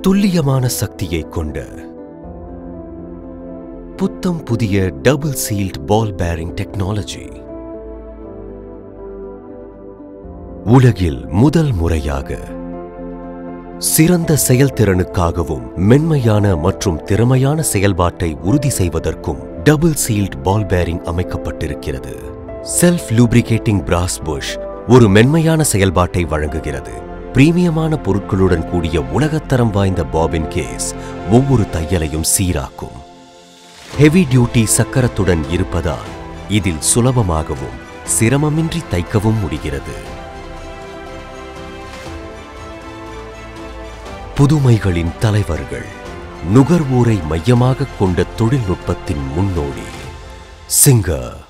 துல்லியமான சக்தியை கொண்ட புத்தம் புதிய double sealed ball bearing technology. உலகில் முதல் முறையாக சிறந்த செயல்திறனுக்காகவும் மென்மையான மற்றும் திறமையான செயல்பாட்டை உறுதி செய்வதற்கும் டபுள் சீல்ட் பால் பேரிங் அமைக்கப்பட்டிருக்கிறது. செல்ஃப் லூப்ரிகேட்டிங் பிராஸ் புஷ் ஒரு மென்மையான செயல்பாட்டை வழங்குகிறது. பிரீமியமான பொருட்களுடன் கூடிய உலகத்தரம் வாய்ந்த பாபின் கேஸ் ஒவ்வொரு தையலையும் சீராக்கும். ஹெவி டியூட்டி சக்கரத்துடன் இருப்பதால் இதில் சுலபமாகவும் சிரமமின்றி தைக்கவும் முடிகிறது. புதுமைகளின் தலைவர்கள், நுகர்வோரை மையமாக கொண்ட தொழில்நுட்பத்தின் முன்னோடி சிங்கர்.